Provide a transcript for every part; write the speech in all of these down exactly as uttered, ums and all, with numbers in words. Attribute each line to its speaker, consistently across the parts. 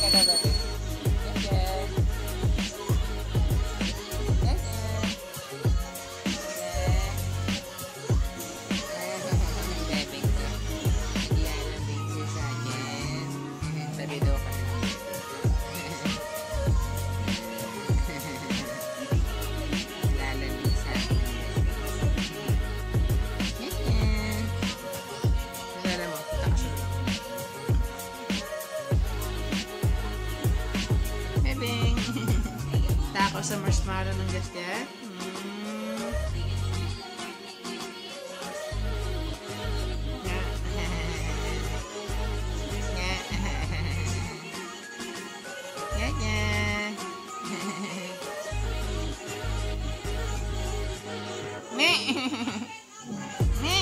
Speaker 1: ka na ba? Ganyan. Ganyan. Bebeng ko. Yan ang bigay sa akin. Sabi daw ka na. Lalamig sa akin. Ganyan. Masala mo. Takasunod. Bebeng. Tako sa marshmallow ng gasket. Mm. Nga. Nga. Nga nga. Nga. Nga.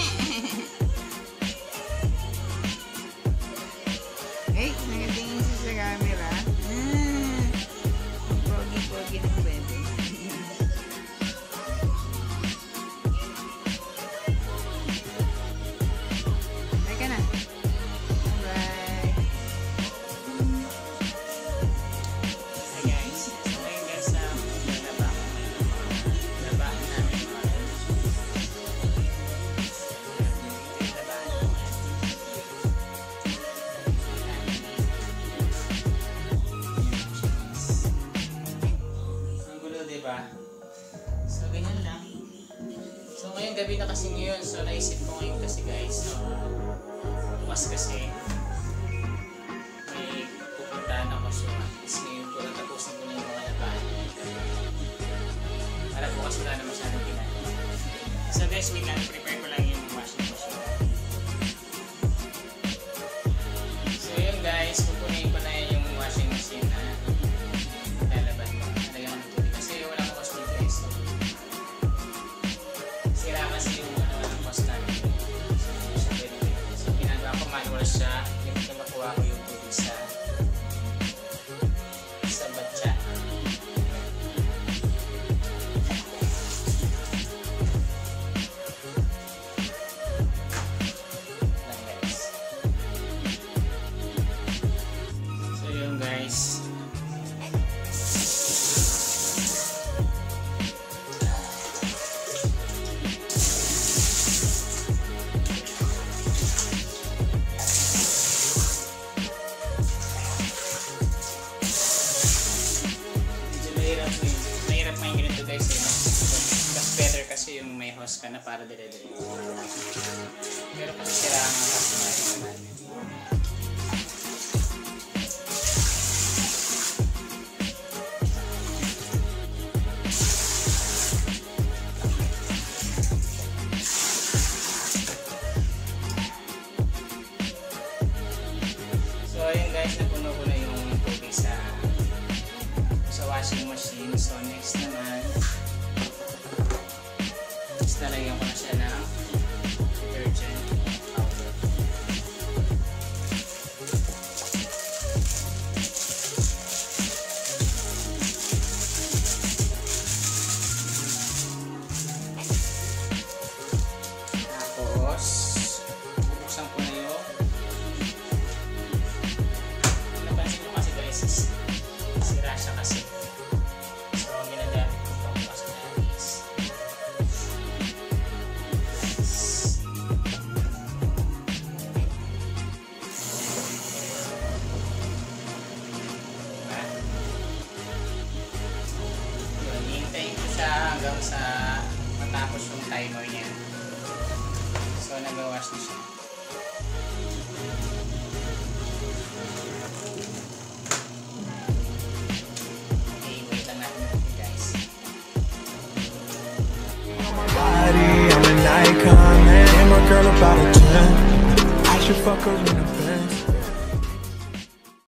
Speaker 1: Ay, nagatingin siya sa camera. Ah. Pogi-pogi ng bebe. Ay ka na. Bye.
Speaker 2: Hi guys, so ngayon guys, um, lalaba ko ngayon. Labahan namin yung mga labahan ko ang gulo, diba? So ganyan lang. So ngayong gabi na kasi ngayon, so naisip ko ngayon kasi guys, so bukas kasi may pupuntahan ako, so at least ngayon ko lang tapusin ko na yung mga labahan para bukas wala na masyadong ginagawa. So guys, wait lang, prepare ko lang yung washing machine. So yun guys, pupunin ko na yung washing machine na lalaban ko. Nalagyan ko ng tubig kasi wala ko cost dito guys. Sira kasi yung ano ng cost namin. So, so, so ginagawa ko manual siya. Yung makuha ko yung tubig sa sa batya. Lang guys. So yun guys. Medyo mahirap mo yun. Mahirap mo yung ganito guys eh. Mas better kasi yung may hose ka na para dire-dire. Pero kasi sira ang hose natin. So ayun guys, napuno ko na yung tubig sa sa washing machine. So next naman, next nalagyan ko na siya ng detergent powder. Tapos bubuksan ko na yung napansin nyo kasi guys, sira siya kasi. So, ang ginagamit ko pang bukas na is diba? Yun, hihintayin ko siya hanggang sa matapos yung timer niya. So, nag-wash na siya.
Speaker 3: Body, I'm an icon, man. And my girl about a ten. I should fuck her in the